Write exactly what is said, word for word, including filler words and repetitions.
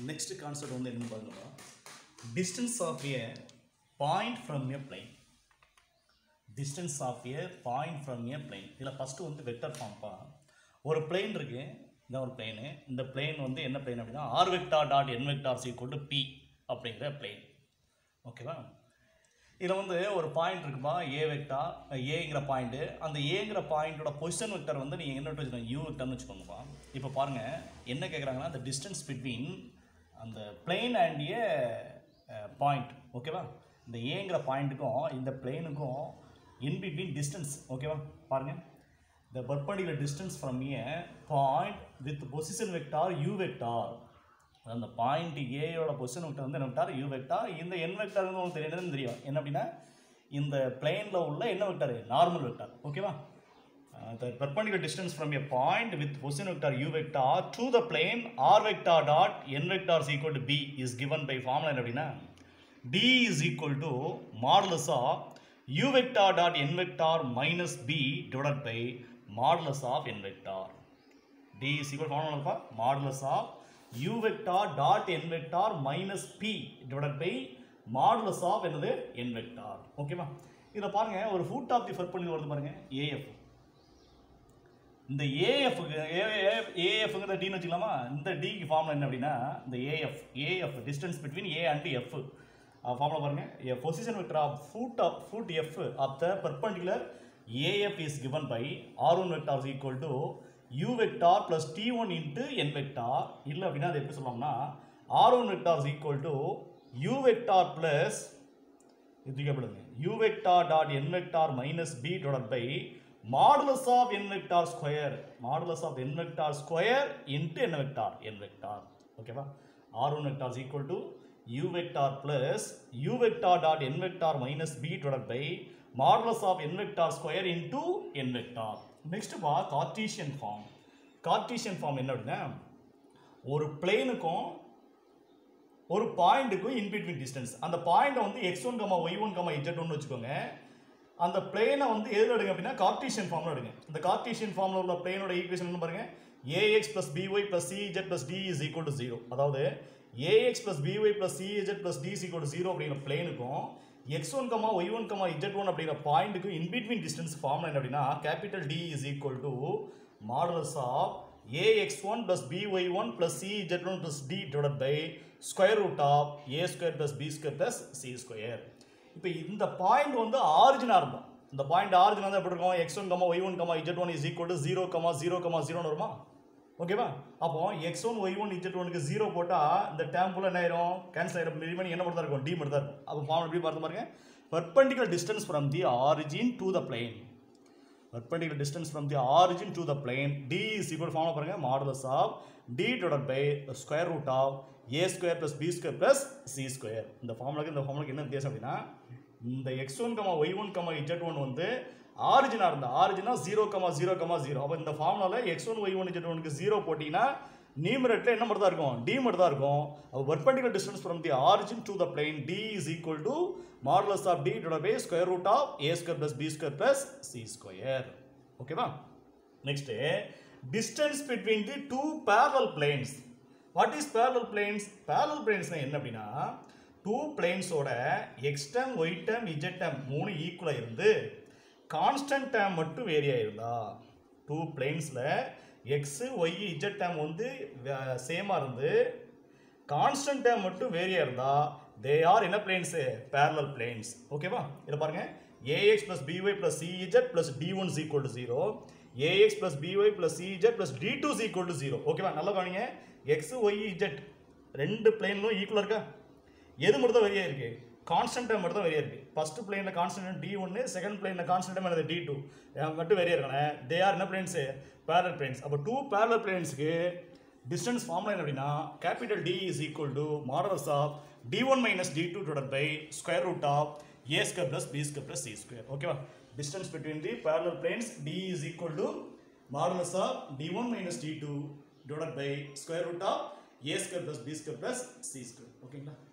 next concept வந்து என்ன பாருங்க, distance of a point from a plane. Distance of a point from a plane. இதில் first வந்து vector ஃபார்ம்ப்பா. ஒரு பிளேன் இருக்கு, இந்த ஒரு பிளேனு. இந்த பிளேன் வந்து என்ன பிளேன் அப்படின்னா R vector dot N vector equal to P அப்படிங்கிற பிளேன். ஓகேவா? இதில் வந்து ஒரு பாயிண்ட் இருக்குப்பா, ஏ வெக்டார், ஏங்கிற பாயிண்ட்டு. அந்த ஏங்கிற பாயிண்டோட பொசிஷன் வெக்டர் வந்து நீங்கள் என்ன வச்சுக்கோங்க, யூ வெக்டர்னு வச்சுக்கோங்கப்பா. இப்போ பாருங்கள் என்ன கேட்குறாங்கன்னா, அந்த டிஸ்டன்ஸ் பிட்வீன் அந்த பிளேன் அண்ட் ஏ பாயிண்ட். ஓகேவா? இந்த ஏங்கிற பாயிண்ட்டுக்கும் இந்த பிளேனுக்கும் in between distance. ஓகேவா? பாருங்கள், the perpendicular distance from a point with position vector u vector. அந்த பாயிண்ட் ஏயோட பொசிஷன் வெக்டர் வந்து என்ன வெக்டார், யூ வெக்டார். இந்த என் வெக்டார் வந்து உங்களுக்கு தெரியும் தெரியும் என்ன அப்படின்னா இந்த பிளேனில் உள்ள என்ன வெக்டார், நார்மல் வெக்டார். ஓகேவா? the perpendicular distance from a point with position vector u vector to the plane r vector dot n vector is equal to b is given by formula என்ன அப்படின்னா d is equal to modulus of u vector dot n vector minus b divided by modulus of n vector. d is equal to formula modulus of u vector dot n vector minus p divided by modulus of என்னது n vector. ஓகேவா? இத பாருங்க, ஒரு food of the perpendicular வருது பாருங்க, af. இந்த af க்கு af ங்கற d ன்னு வச்சுக்கலாமா? இந்த d க்கு ஃபார்முலா என்ன அப்படினா இந்த af af distance between a and f. Formula பாருங்க, a position vector of foot of foot f of the perpendicular af is given by r one vector is equal to u vector plus t one into n vector. இல்ல அப்படினா அது எப்படி சொல்லலாம்னா r one vector is equal to u vector plus இது கேளுங்க u vector dot n vector minus b divided by modulus of n vector square modulus of n vector square into n vector n vector. ஓகேவா? r one vector is equal to u vector plus u vector dot n vector minus b divided by modulus of n vector square into n vector. Next பா Cartesian form. Cartesian form என்ன அப்படின்னா ஒரு பிளேனுக்கும் ஒரு பாயிண்ட்டுக்கும் in between distance. அந்த பாயிண்டை வந்து X one comma Y one comma Z ஒன்னு வச்சுக்கோங்க. அந்த பிளேனை வந்து எதில் எடுங்க அப்படின்னா கார்டீசியன் ஃபார்மில் எடுங்க. இந்த கார்டீசியன் ஃபார்மில் உள்ள பிளேனோட ஈக்குவேஷன் என்ன பாருங்க, ax plus by plus cz plus d is equal to zero. அதாவது ax plus by plus cz plus d is equal to zero அப்படிங்கிற பிளேனுக்கும் X one comma Y one comma Z one அப்படிங்கிற பாயிண்ட்டுக்கும் in between distance formula என்ன அப்படின்னா capital D is equal to modulus of a x one plus b y one plus c z one plus d divided by square root of a square plus b square plus c square. இப்போ இந்த point வந்து ஆரிஜினா இருக்கும். இந்த point ஆரிஜினா தான் எப்படி இருக்கும், X one comma Y one comma Z one is equal to zero comma zero comma ஜீரோன்னு வருமா? ஓகேவா? அப்போ X one Y one Z ஒனுக்கு ஜீரோ போட்டால் இந்த டேம் ஃபுல்லாக என்ன ஆயிரும், கேன்சல் ஆயிடும். ரிமைனிங் என்ன மட்டும் தான் இருக்கும், டி மட்டும் தான் இருக்கும். அப்போ ஃபார்முலா எப்படி பார்த்து பாருங்க, perpendicular distance from the origin to the plane. Perpendicular distance from the origin to the plane d is equal to formula பாருங்க modulus of d divided by the square root of a square plus b square plus c square. இந்த ஃபார்முலாக்கு இந்த ஃபார்முலாக்கு என்ன வித்தியாசம் அப்படின்னா இந்த x one comma Y one comma Z one வந்து ஆரிஜினா இருந்தா ஆரிஜினா zero comma zero comma zero. அப்போ இந்த ஃபார்முலாவில் x one Y one Z ஒனுக்கு ஜீரோ போட்டிங்கன்னா நியூமரேட்டர் என்ன மட்டும் தான் இருக்கும், d மட்டும் தான் இருக்கும். அப்போ perpendicular distance from the origin to the plane d is equal to modulus of d divided by square root of a square plus b square plus c square. ஓகேவா? Next distance between the two parallel planes. What is parallel planes? Parallel planes என்ன அப்படின்னா two பிளேன்ஸோட x term y term z term மூணு ஈக்குவலாக இருந்து constant term மட்டும் vary ஆயிருந்தா, two பிளேன்ஸில் எக்ஸு ஒய் இஜெட் டேம் வந்து சேமாக இருந்து கான்ஸ்டன்ட் டேம் மட்டும் வேரியாக இருந்தால் தே ஆர் என்ன பிளேன்ஸு, பேரலல் பிளேன்ஸ். ஓகேவா? இதில் பாருங்கள் ax plus by plus cz plus d1 is equal to zero, ax plus by plus cz plus d2 is equal to zero. ஓகேவா? நல்லா கவனிங்க, எக்ஸ் ஒய் இஜெட் ரெண்டு பிளேன்லும் ஈக்குவலாக இருக்கா? எது மட்டும் தான் வெரியாக இருக்குது, கான்ஸ்டன்ட் டேம் மட்டும் தான் வெரியாக இருக்குது. ஃபர்ஸ்ட் பிளேனில் கான்ஸ்டன்ட் டி ஒன்று, செகண்ட் பிளேனில் கான்ஸ்டன்ட் டேம் என்னது டி டூ மட்டும் வெரியாக இருக்கானே. தே ஆர் என்ன பிளேன்ஸு, பேரலல் பிளேன்ஸ். அப்போ டூ பேரலல் பிளேன்ஸுக்கு டிஸ்டன்ஸ் ஃபார்முலா என்ன அப்படின்னா capital D is equal to modulus of d one minus d two divided by square root of a square plus b square plus c square. ஓகேவா? distance between the parallel planes D is equal to modulus of d one minus d two divided by square root of a square plus b square plus c square. ஓகேங்களா?